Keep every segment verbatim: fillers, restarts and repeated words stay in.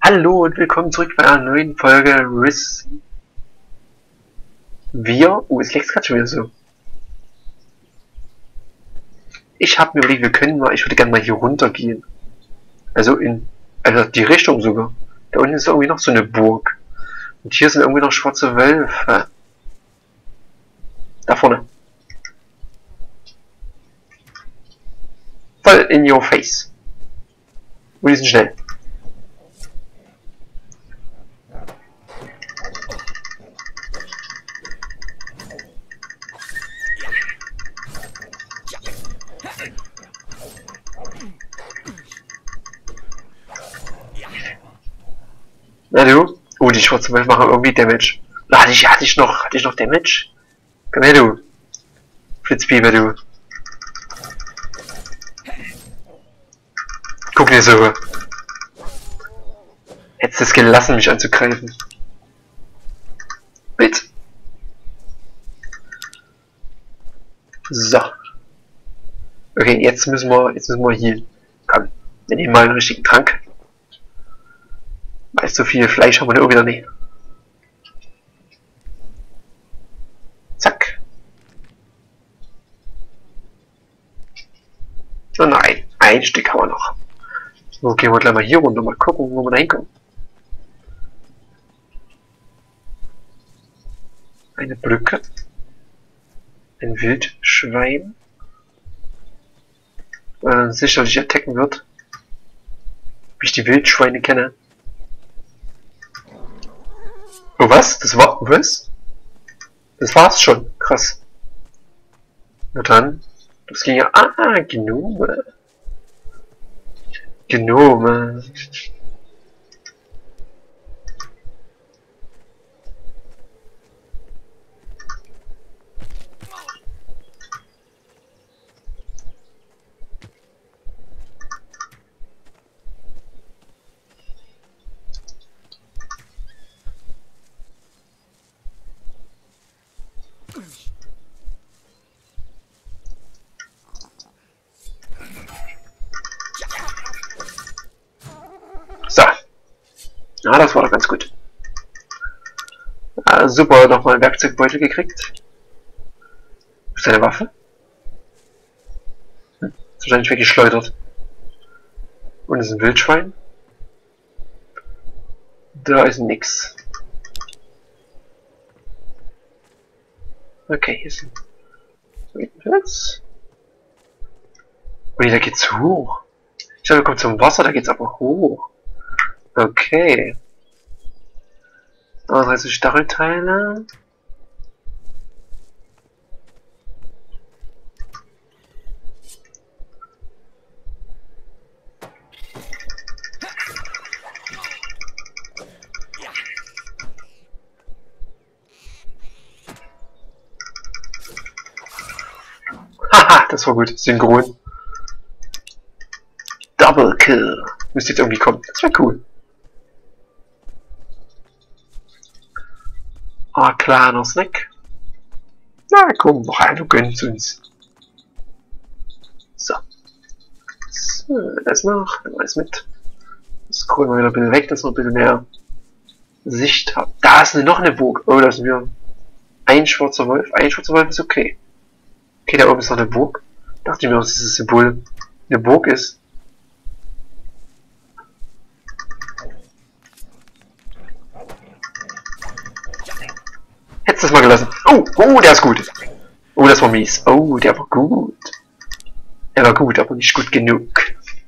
Hallo und willkommen zurück bei einer neuen Folge Riss. Wir. Oh, es leckt gerade schon wieder so. Ich habe mir überlegt, wir können mal. Ich würde gerne mal hier runter gehen. Also in. Also die Richtung sogar. Da unten ist irgendwie noch so eine Burg. Und hier sind irgendwie noch schwarze Wölfe. Da vorne. Voll in your face. Und die sind schnell. Na du? Oh, die schwarzen Wölfe machen irgendwie Damage. Ah, hatte ich, hatte ich noch, hatte ich noch Damage? Komm her, du. Flitzpieper, du. Guck dir so. Hättest es gelassen, mich anzugreifen. Bitte. So. Okay, jetzt müssen wir, jetzt müssen wir hier. Komm, wir nehmen mal einen richtigen Trank. Weil so viel Fleisch haben wir auch wieder nicht. Zack. Oh nein, ein Stück haben wir noch. So, gehen wir gleich mal hier runter, mal gucken, wo wir da hinkommen. Eine Brücke. Ein Wildschwein. Äh, sicherlich attacken wird. Wie ich die Wildschweine kenne. Oh was? Das war was? Das war's schon. Krass. Na dann. Das ging ja. Ah, Gnome. Gnome. So. Ja, das war doch ganz gut. Ah, super, nochmal einen Werkzeugbeutel gekriegt. Ist das eine Waffe? Hm, ist wahrscheinlich weggeschleudert. Und ist ein Wildschwein. Da ist nix. Okay, hier ist ein Platz. Ui, da geht's hoch. Ich glaube, wir kommen zum Wasser, da geht's aber hoch. Okay. dreißig Stachelteile. Haha, das war gut. Synchron. Double Kill. Müsste jetzt irgendwie kommen. Das wäre cool. Ah, kleiner Snack. Na komm, noch einer gönnt uns. So. So, das noch. Alles mit. Das scrollen wir wieder ein bisschen weg, dass wir ein bisschen mehr Sicht haben. Da ist noch eine Burg. Oh, da sind wir. Ein schwarzer Wolf. Ein schwarzer Wolf ist okay. Okay, da oben ist noch eine Burg. Dachte ich mir, dass dieses Symbol eine Burg ist. Hättest du das mal gelassen. Oh, oh, der ist gut. Oh, das war mies. Oh, der war gut. Der war gut, aber nicht gut genug.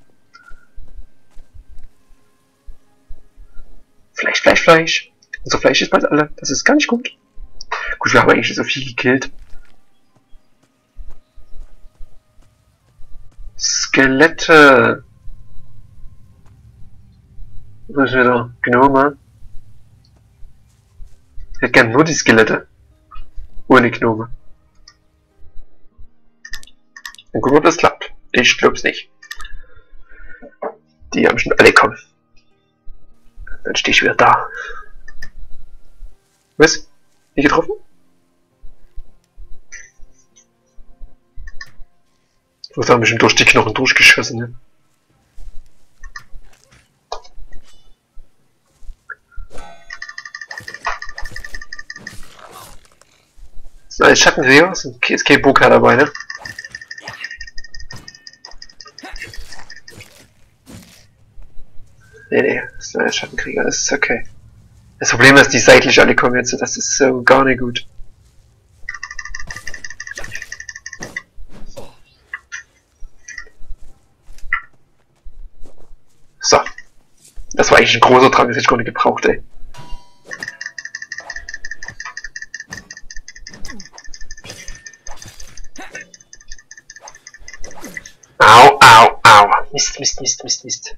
Fleisch, Fleisch, Fleisch. Unser Fleisch ist bald alle. Das ist gar nicht gut. Gut, wir haben eigentlich so viel gekillt. Skelette. Wo ist wieder? Gnome. Ich hätte gerne nur die Skelette. Ohne Gnome. Und gucken, ob das klappt. Ich glaub's nicht. Die haben schon alle kommen. Dann stehe ich wieder da. Was? Nicht getroffen? Das haben bestimmt durch die Knochen durchgeschossen, ne? So, als Schattenkrieger ist kein Burgherr dabei, ne? Nee, nee, das ist ein Schattenkrieger, das ist okay. Das Problem ist, die seitlich alle kommen jetzt, das ist so gar nicht gut. So. Das war eigentlich ein großer Trank, das hätte ich gar nicht gebraucht, ey. Au, au, au. Mist, Mist, Mist, Mist, Mist.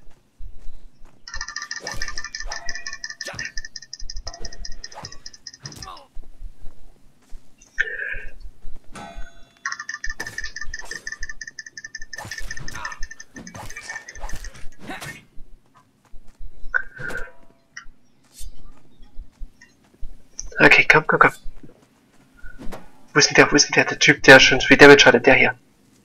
Okay, komm, komm, komm. Wo ist denn der, wo ist denn der, der Typ, der schon viel Damage hatte, der hier?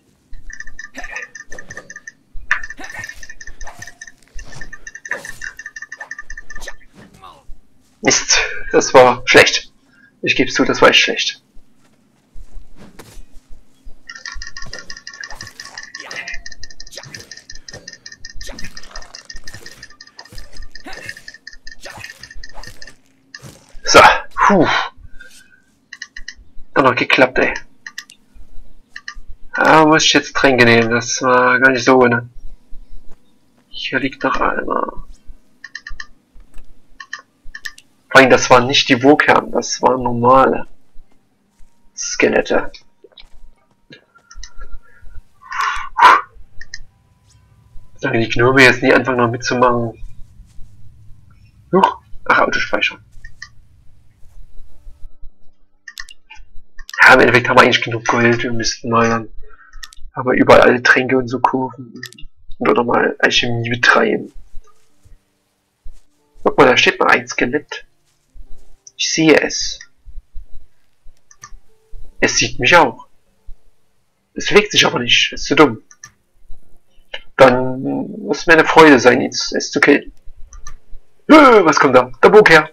Mist, das war schlecht. Ich gebe es zu, das war echt schlecht. So, puh. Hat noch geklappt, ey. Ah, muss ich jetzt Tränke nehmen, das war gar nicht so, ne? Hier liegt noch einer. Vor allem, das waren nicht die Burgherren, das waren normale Skelette. Solange die Gnome jetzt nie anfangen noch mitzumachen. Huch, ach, Autospeicher. Ja, im Endeffekt haben wir eigentlich genug Gold, wir müssten mal dann aber überall alle Tränke und so kaufen. Oder mal Alchemie betreiben. Guck mal, da steht mal ein Skelett. Ich sehe es. Es sieht mich auch. Es bewegt sich aber nicht. Es ist zu dumm. Dann muss es mir eine Freude sein, es, es zu killen. Äh, was kommt da? Der Burgherr.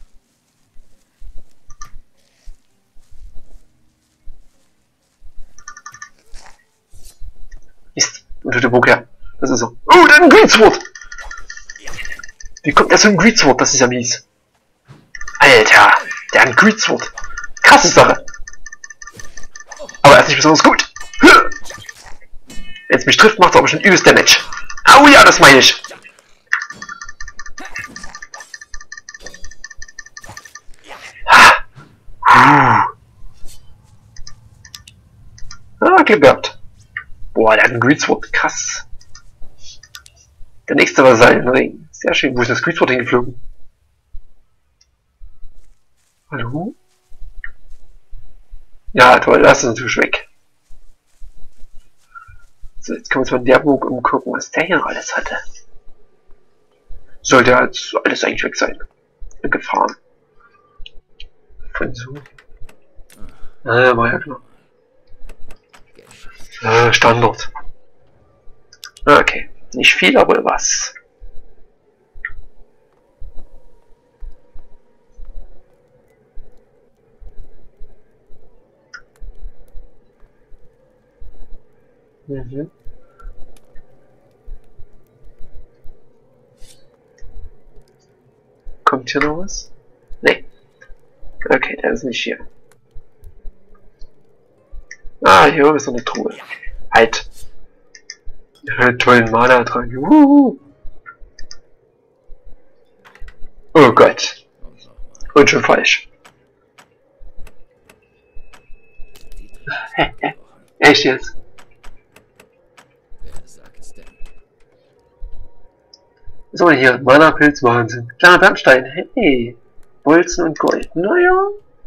Mist. Und der Burgherr. Das ist so. Oh, der hat ein Greensword. Wie kommt der so ein Greensword? Das ist ja mies. Alter, der hat ein Greensword. Krasse Sache. Aber er ist nicht besonders gut. Wenn es mich trifft, macht es aber schon übelst Damage. Au ja, das meine ich. Ah, Glück gehabt. Boah, der hat einen Greensword. Krass. Der nächste war sein Ring. Sehr schön. Wo ist das Greensword hingeflogen? Hallo? Ja, toll. Das ist natürlich weg. So, jetzt können wir uns mal in der Burg umgucken, was der hier noch alles hatte. Sollte halt alles eigentlich weg sein. Gefahren. Von so. Ah, war ja klar. Äh, Standard. Okay. Nicht viel, aber was. Mhm. Kommt hier noch was? Nee. Okay, der ist nicht hier. Ah, hier ist so eine Truhe. Halt. Ja, tollen Mana dran. Uhuhu. Oh Gott. Und schon falsch. Echt jetzt? So, hier, Mana-Pilz, Wahnsinn. Kleiner Bernstein, hey. Bolzen und Gold, naja.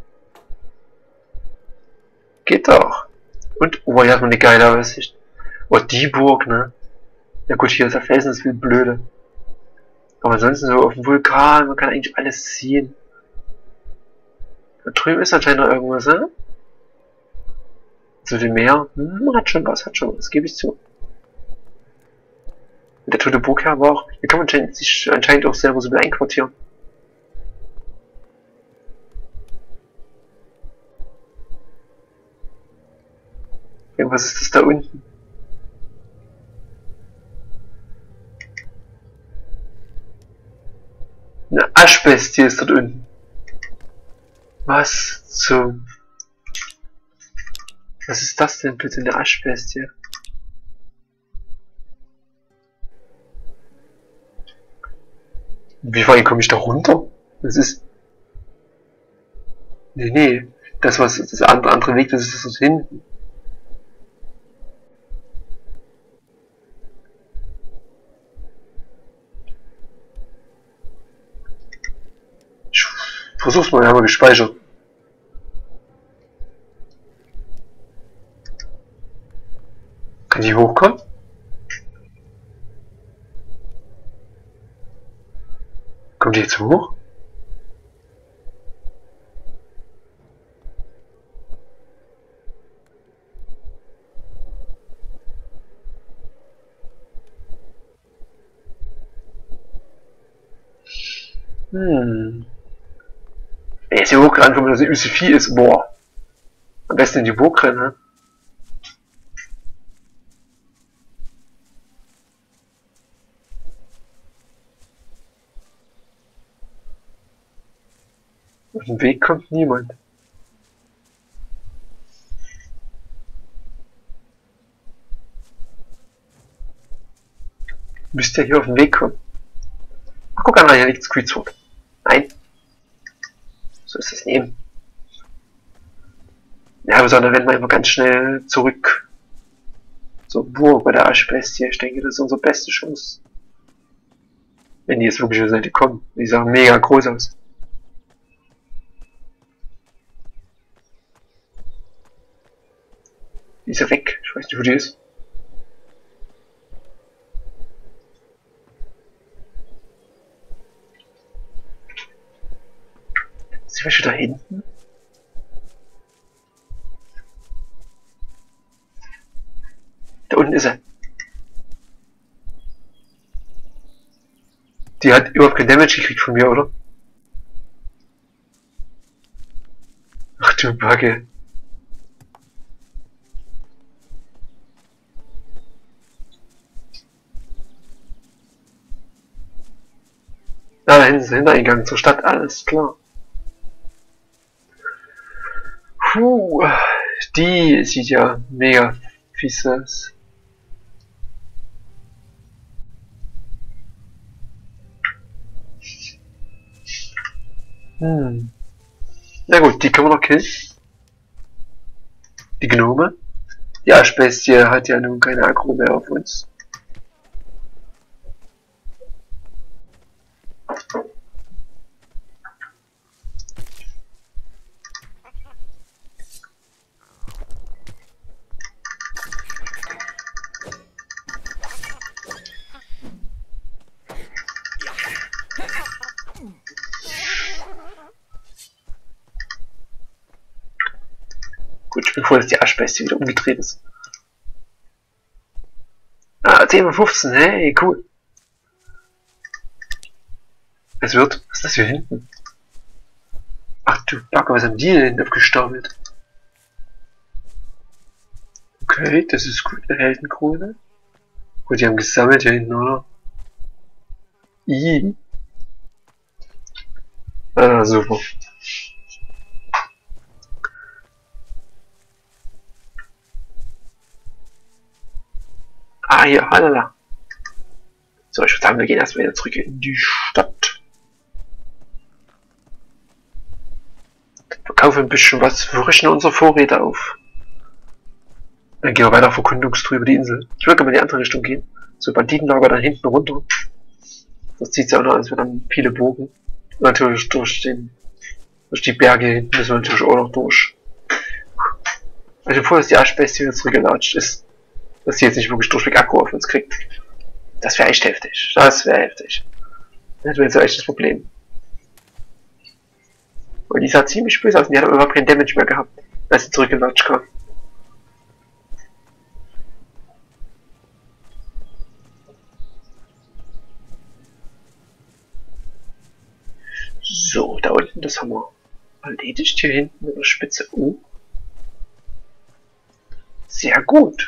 Geht doch. Und, oh, hier hat man eine geile Aussicht. Oh, die Burg, ne? Ja gut, hier ist der Felsen, das ist viel blöde. Aber ansonsten so auf dem Vulkan, man kann eigentlich alles sehen. Da drüben ist anscheinend noch irgendwas, ne? So dem Meer, hm, hat schon was, hat schon was, gebe ich zu. Der tote Burgherr war auch, hier kann man sich anscheinend auch selber so einquartieren. Irgendwas ist das da unten. Eine Aschbestie ist dort unten. Was zum... Was ist das denn bitte, eine Aschbestie? Wie weit komme ich da runter? Das ist... Nee, nee. Das, was das andere, andere Weg, das ist das dort hinten. Ich versuch's mal, wir haben wir gespeichert. Kann ich hochkommen? Kommt die jetzt hoch? Hm. Wenn jetzt hier hoch rankommen, dass sie übelst viel ist, boah. Am besten in die Burg rennen, ne? Auf dem Weg kommt niemand. Müsste ja hier auf den Weg kommen. Ach, guck an, hier liegt Squeedsword. Nein. So ist es nehmen. Ja, aber sondern wenn wir einfach ganz schnell zurück zur Burg bei der Aschbestie. Ich denke, das ist unsere beste Chance. Wenn die jetzt wirklich zur Seite kommen. Die sahen mega groß aus. Die ist ja weg. Ich weiß nicht, wo die ist. Ist die welche da hinten? Da unten ist er. Die hat überhaupt kein Damage gekriegt von mir, oder? Ach du Backe. Ah, da hinten ist der Hintereingang zur Stadt, alles klar. Puh, die sieht ja mega fies aus. Hm. Na gut, die können wir noch killen. Die Gnome. Die Aschbestie hat ja nun keine Aggro mehr auf uns. Gut, ich bin froh, dass die Aschbestie wieder umgedreht ist. Ah, zehn von fünfzehn, hey, cool. Es wird, was ist das hier hinten? Ach du Backe, was haben die denn hinten aufgestaubelt? Okay, das ist gut, eine Heldenkrone. Gut, die haben gesammelt hier hinten, oder? I. Ah, super. Ah, hier, halala. So, ich würde sagen, wir gehen erstmal wieder zurück in die Stadt. Verkaufen ein bisschen was, frischen unsere Vorräte auf. Dann gehen wir weiter auf Erkundungstour über die Insel. Ich würde mal in die andere Richtung gehen. So, Banditenlager dann hinten runter. Das zieht ja auch noch, als wir dann viele Bogen. Natürlich durch den, durch die Berge hinten müssen wir natürlich auch noch durch. Also bevor dass die Aschbestie wieder zurückgelatscht ist, dass sie jetzt nicht wirklich durchweg Akku auf uns kriegt. Das wäre echt heftig. Das wäre heftig. Dann hätten wir jetzt echt das Problem. Und die sah ziemlich böse aus und die hat überhaupt keinen Damage mehr gehabt, als sie zurückgelatscht kam. So, da unten, das haben wir erledigt. Hier hinten in der Spitze U. Sehr gut.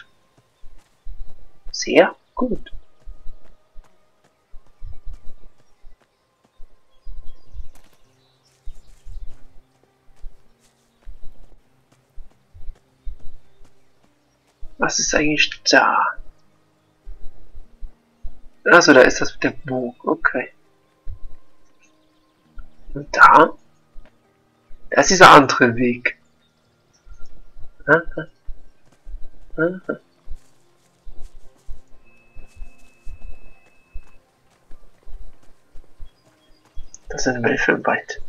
Sehr gut. Was ist eigentlich da? Also da ist das mit dem Buch. Okay. Und da? Da ist dieser andere Weg. Aha. Aha. Das sind Wölfe im Wald.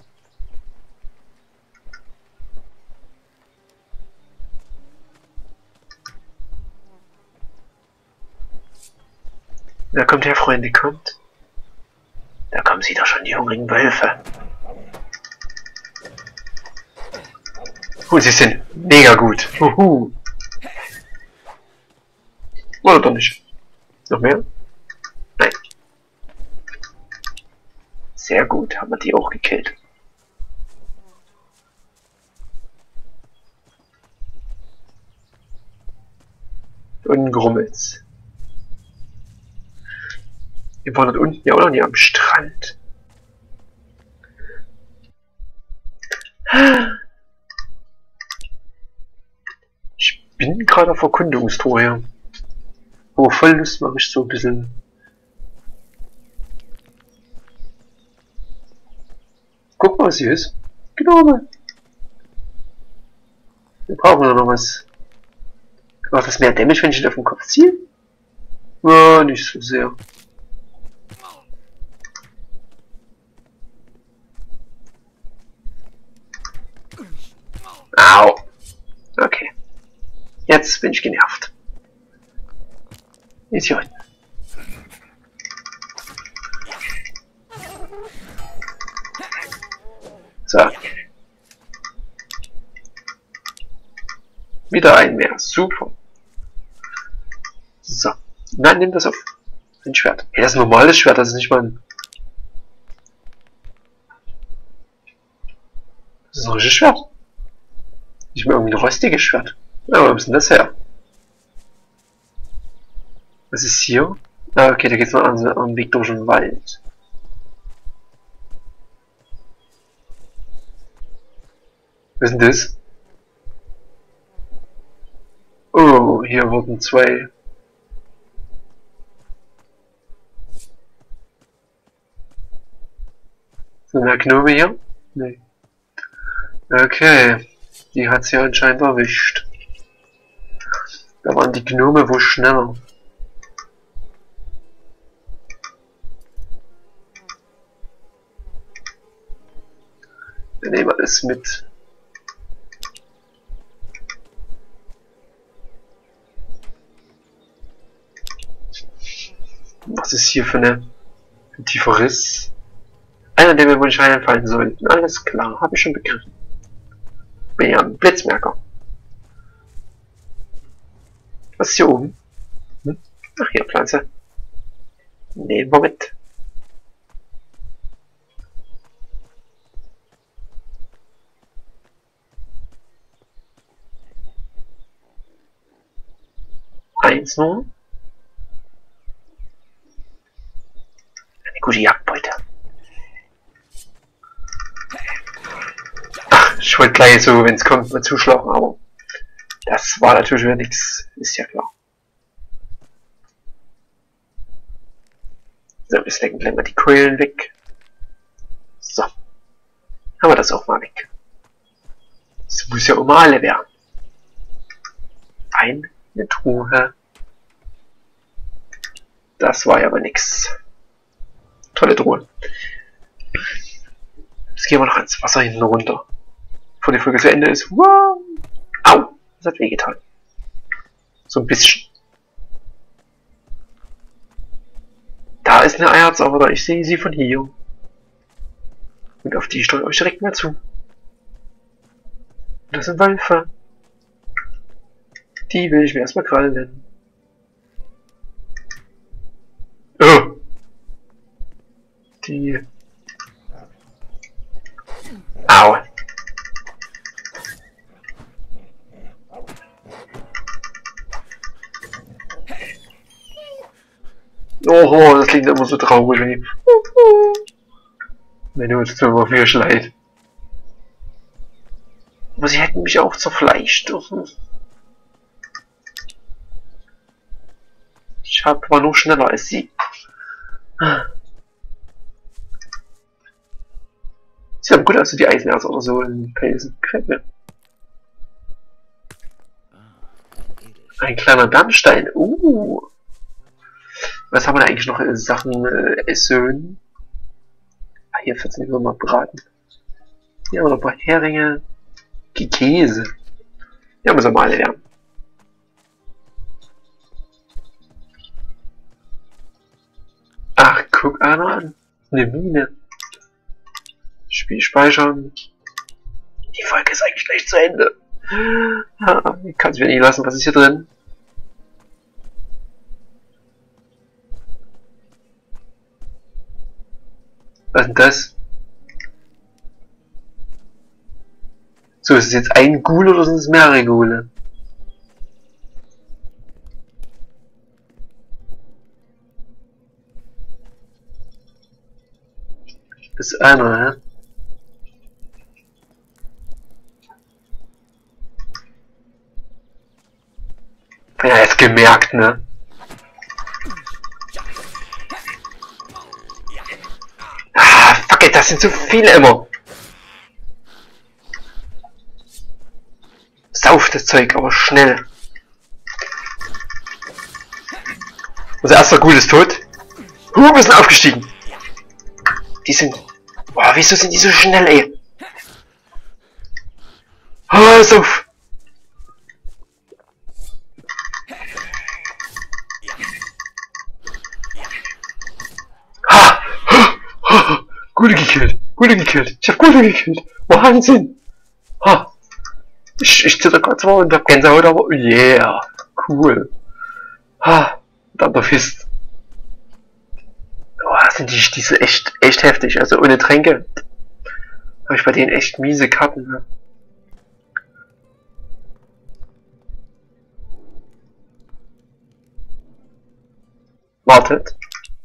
Da kommt her, Freunde, kommt. Da kommen sie doch schon, die hungrigen Wölfe. Oh, sie sind mega gut. Uhu. Oder doch nicht? Noch mehr? Nein. Sehr gut, haben wir die auch gekillt. Und Grummel's. Wir waren dort unten ja auch noch nie am Strand. Ich bin gerade auf Erkundungstour hier. Oh, voll Lust mache ich so ein bisschen. Guck mal, was hier ist. Gnome. Wir brauchen noch was. Macht das mehr Damage, wenn ich ihn auf den Kopf ziehe? Ja, nicht so sehr. Au. Okay. Jetzt bin ich genervt. Ist hier unten. So. Wieder ein mehr. Super. So. Nein, nimm das auf. Ein Schwert. Hey, das ist ein normales Schwert, das ist nicht mal ein... Das ist ein richtiges Schwert. Nicht mehr irgendwie ein rostiges Schwert. Ja, wo ist denn das her? Was ist hier? Ah, okay, da geht's noch an einen Weg durch den Wald. Was ist denn das? Oh, hier wurden zwei... Sind da Gnome hier? Nee. Okay. Die hat's ja anscheinend erwischt. Da waren die Gnome wohl schneller. Wir nehmen alles mit. Was ist hier für eine ein tiefer Riss? Einer, der mir wohl nicht einfallen sollten. Alles klar, habe ich schon begriffen. Bin ja ein Blitzmerker. Was ist hier oben? Hm? Ach, hier, Pflanze. Nehmen wir mit. Eins nur. Eine gute Jagdbeute. Ach, ich wollte gleich so, wenn es kommt, mal zuschlagen, aber das war natürlich wieder nichts. Ist ja klar. So, wir lecken gleich mal die Keulen weg. So. Haben wir das auch mal weg. Das muss ja um alle werden. Eine Truhe. Das war ja aber nix. Tolle Truhe. Jetzt gehen wir noch ins Wasser hinten runter. Bevor die Folge zu Ende ist. Wow. Au. Das hat wehgetan. So ein bisschen. Da ist eine Eierzauberer. Ich sehe sie von hier. Und auf die steuere ich direkt mal zu. Das sind Wölfe. Die will ich mir erstmal Krallen nennen. Oh. Die. Au. Oh, das klingt immer so traurig, wenn ich... Menno, das tut mir wirklich leid. Aber sie hätten mich auch zerfleischt. Ich hab, war nur schneller als sie. Sie haben gut aus, die Eisenerz oder so in Felsen. Gefällt mir. Ein kleiner Bernstein. Uh. Was haben wir da eigentlich noch in Sachen äh, Essen? Ah, hier vierzehn Uhr mal braten. Hier haben wir noch ein paar Heringe. Käse. Ja, müssen wir mal alle lernen. Ach, guck einer an. Eine Mine. Spiel speichern. Die Folge ist eigentlich gleich zu Ende. Ich kann es mir nicht lassen. Was ist hier drin? Was ist denn das? So, ist es jetzt ein Ghoul oder sind es mehrere Ghule? Das ist einer, ne? Ja, jetzt gemerkt, ne? Ah, fuck it, das sind zu viele immer. Sauf das Zeug, aber schnell. Unser erster Ghoul ist tot. Huh, wir sind aufgestiegen. Die sind... Boah, wieso sind die so schnell, ey? Oh, sauf. Ha! Gute gekillt. Gute gekillt. Ich hab Gute gekillt. Wahnsinn. Ha! Ich, ich zitter kurz mal und hab Gänsehaut, aber yeah, cool. Ha, dann der Fist. Oh, sind die, die sind echt, echt heftig. Also ohne Tränke habe ich bei denen echt miese Karten. Ne? Wartet.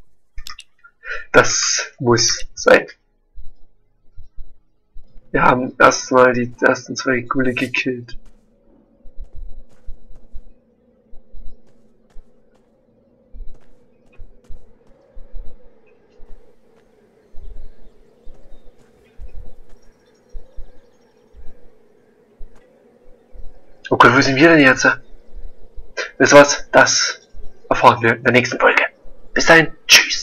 Das muss sein. Wir haben erstmal die ersten zwei Ghule gekillt. Oh Gott, wo sind wir denn jetzt? Wisst ihr was? Das erfahren wir in der nächsten Folge. Bis dahin, tschüss.